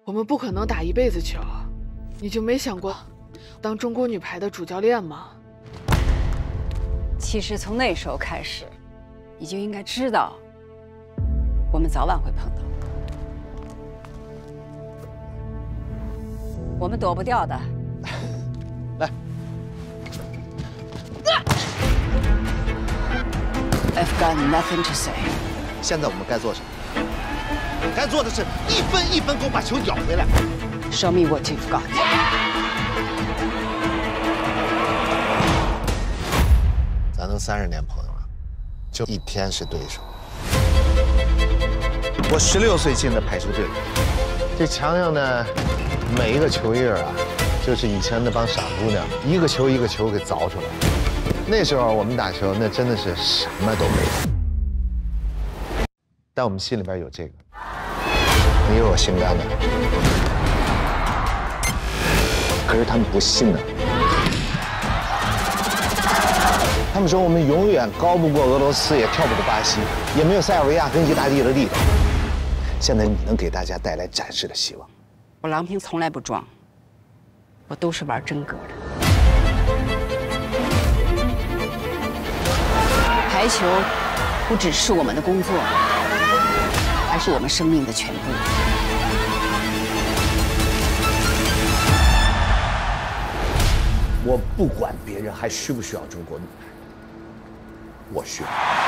我们不可能打一辈子球，你就没想过当中国女排的主教练吗？ 其实从那时候开始，你就应该知道，我们早晚会碰到。我们躲不掉的。 来。 I've got nothing to say。 现在我们该做什么？该做的是一分一分给我把球咬回来。 Show me what you've got。 咱都30年朋友了，就一天是对手。我16岁进的排球队，这墙上呢，每一个球印啊，就是以前那帮傻姑娘一个球一个球给凿出来。那时候我们打球，那真的是什么都没有。 但我们心里边有这个，你有我心肝的，可是他们不信呢。他们说我们永远高不过俄罗斯，也跳不过巴西，也没有塞尔维亚跟意大利的力量。现在你能给大家带来展示的希望。 我郎平从来不装，我都是玩真格的。排球不只是我们的工作。 还是我们生命的全部。 我不管别人还需不需要中国女排，我需要。